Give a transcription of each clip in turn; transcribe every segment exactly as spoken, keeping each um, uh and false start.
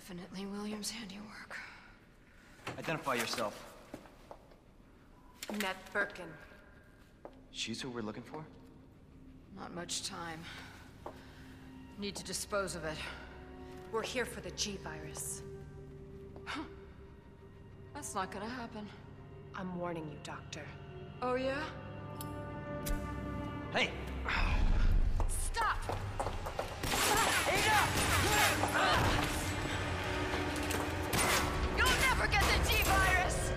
Definitely William's handiwork. Identify yourself. Annette Birkin. She's who we're looking for? Not much time. Need to dispose of it. We're here for the G-Virus. That's not gonna happen. I'm warning you, Doctor. Oh, yeah? Hey! Stop! You'll never get the G-Virus!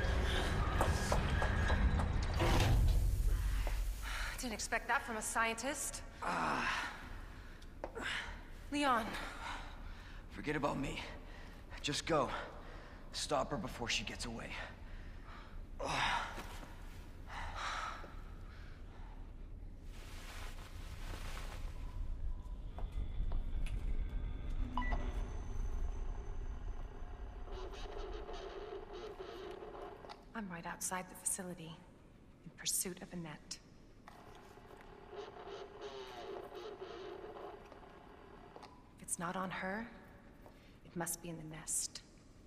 Didn't expect that from a scientist. Leon. Forget about me. Just go. Stop her before she gets away. I'm right outside the facility, in pursuit of Annette. If it's not on her, it must be in the nest.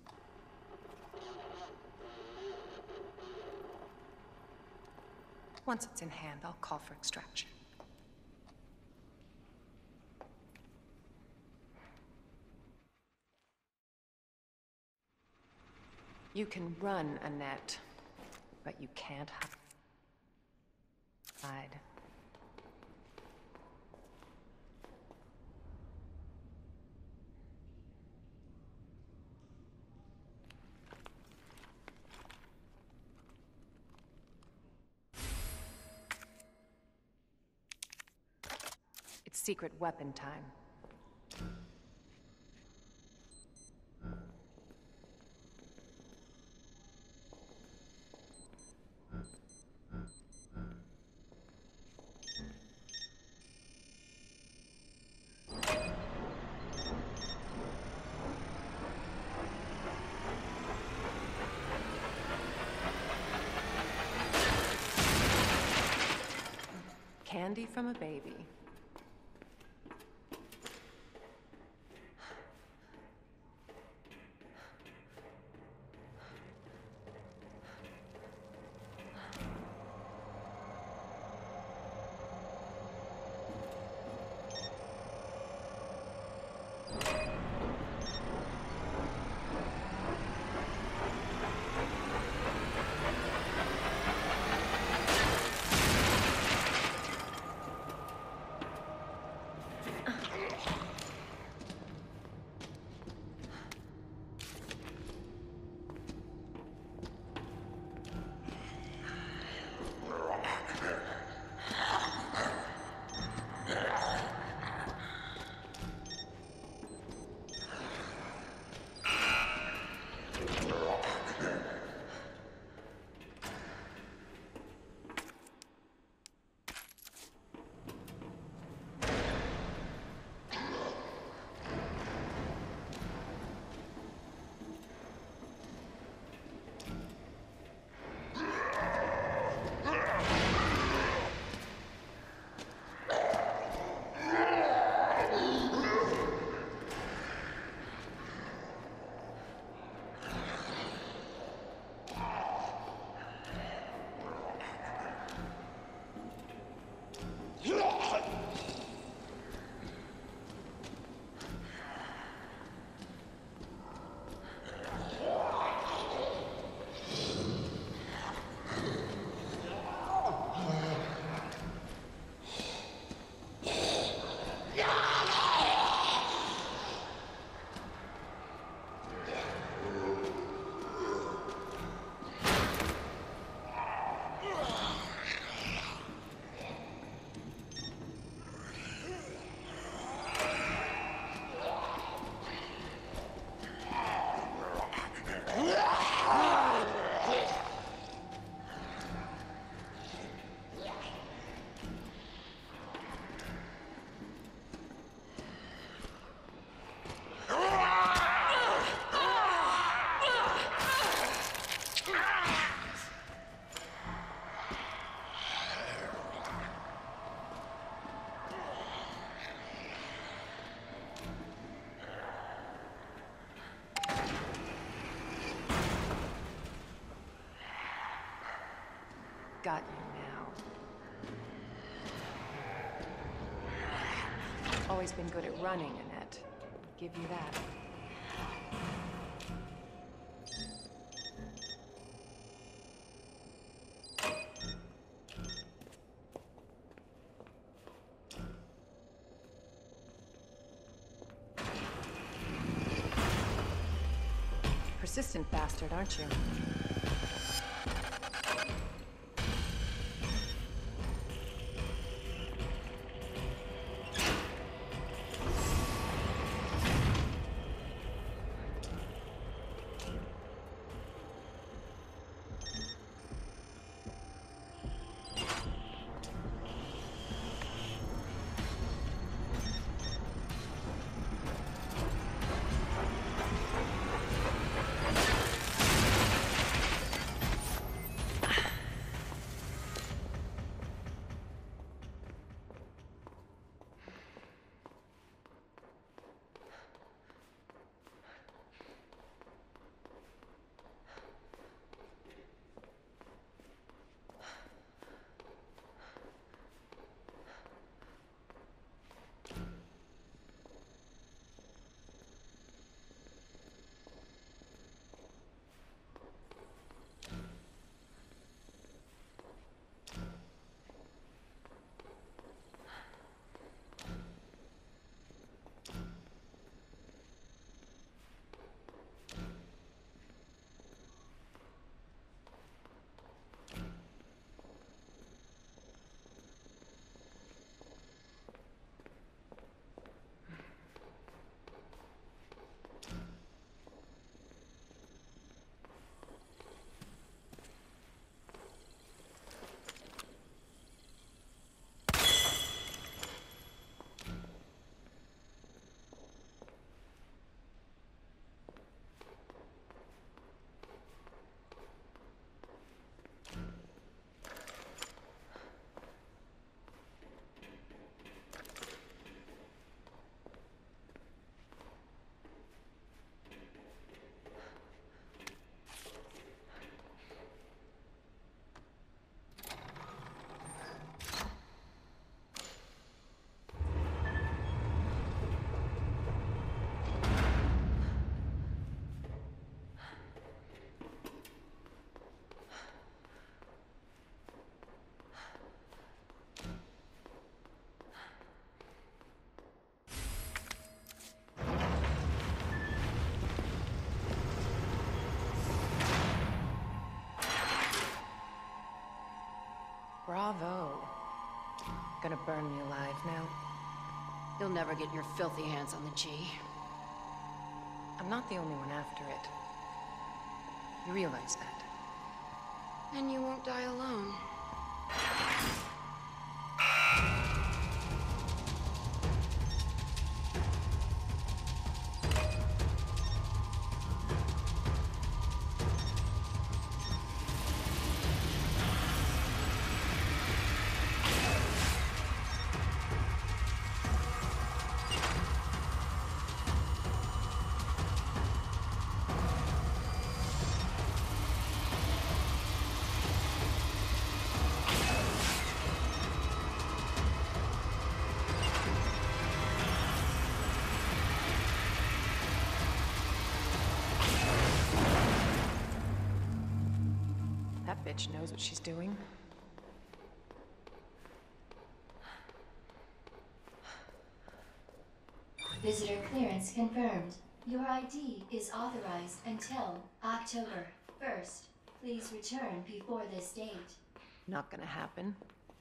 Once it's in hand, I'll call for extraction. You can run, Annette, but you can't hide. It's secret weapon time. Candy from a baby. got you now. Always been good at running, Annette. Give you that. Persistent bastard, aren't you? Bravo. Gonna burn me alive now. You'll never get your filthy hands on the G. I'm not the only one after it. You realize that? And you won't die alone. That bitch knows what she's doing. Visitor clearance confirmed. Your I D is authorized until October first. Please return before this date. Not gonna happen.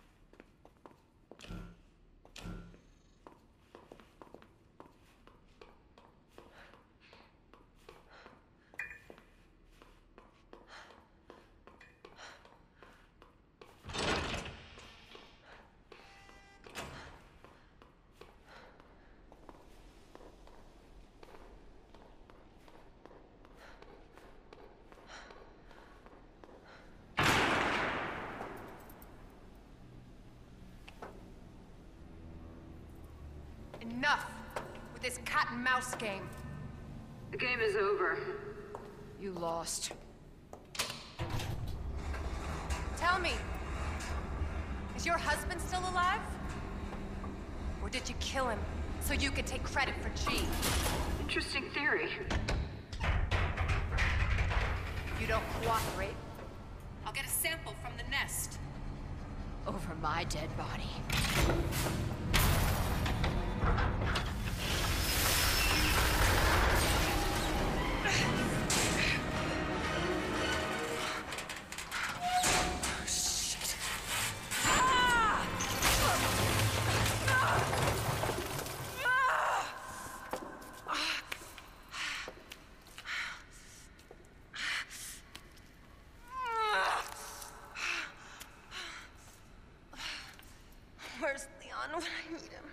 Enough with this cat and mouse game. The game is over. You lost. Tell me, Is your husband still alive? Or did you kill him so you could take credit for G? Interesting theory. If you don't cooperate, I'll get a sample from the nest. Over my dead body. Where's Leon when I need him?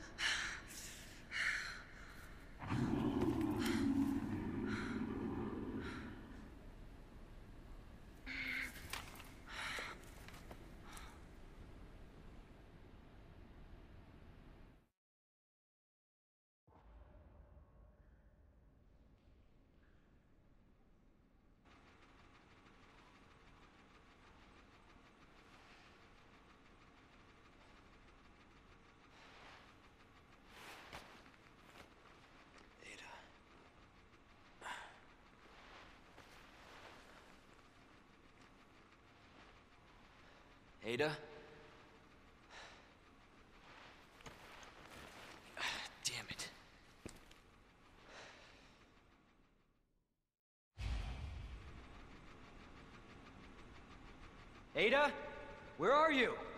Ada? Damn it. Ada? Where are you?